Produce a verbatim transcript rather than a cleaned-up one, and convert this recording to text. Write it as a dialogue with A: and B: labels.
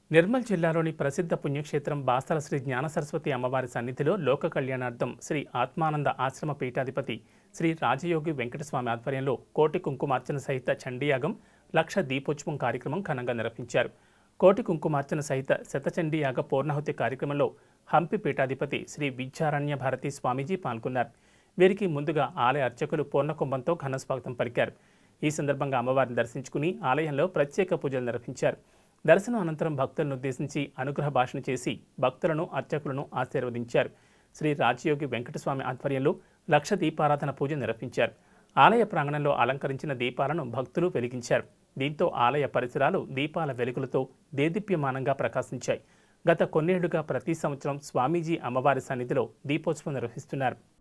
A: నిర్మల్ జిల్లాలోని ప్రసిద్ధ పుణ్యక్షేత్రం బాసల శ్రీ జ్ఞాన సరస్వతి అమ్మవారి సన్నిధిలో లోక కళ్యాణార్థం శ్రీ ఆత్మానంద ఆశ్రమ పీఠాధిపతి శ్రీ రాజయోగి వెంకటస్వామి ఆధ్వర్యంలో కోటి కుంకుమార్చన సహిత చండీయాగం లక్ష దీపోత్సవం కార్యక్రమం ఘనంగా నిర్వహించారు. కోటి కుంకుమార్చన సహిత శతచండీయాగ పూర్ణాహుతి కార్యక్రమంలో హంపి పీఠాధిపతి శ్రీ విద్యారణ్య భారతి స్వామీజీ పాల్గొన్నారు. వీరికి ముందుగా ఆలయ అర్చకులు పూర్ణకుంభంతో ఘన స్వాగతం పలికారు. ఈ సందర్భంగా అమ్మవారిని దర్శించుకుని ఆలయంలో ప్రత్యేక పూజలు నిర్వహించారు. దర్శనం అనంతరం భక్తులను ఉద్దేశించి అనుగ్రహ భాషణ చేసి భక్తులను అర్చకులను ఆశీర్వదించారు. శ్రీ రాజయోగి వెంకటస్వామి ఆధ్వర్యంలో లక్ష దీపారాధన పూజ నిర్వహించారు. ఆలయ ప్రాంగణంలో అలంకరించిన దీపాలను భక్తులు వెలిగించారు. దీంతో ఆలయ పరిసరాలు దీపాల వెలుగులతో దేదీప్యమానంగా ప్రకాశించాయి. గత కొన్నేళ్లుగా ప్రతి సంవత్సరం స్వామీజీ అమ్మవారి సన్నిధిలో దీపోత్సవం నిర్వహిస్తున్నారు.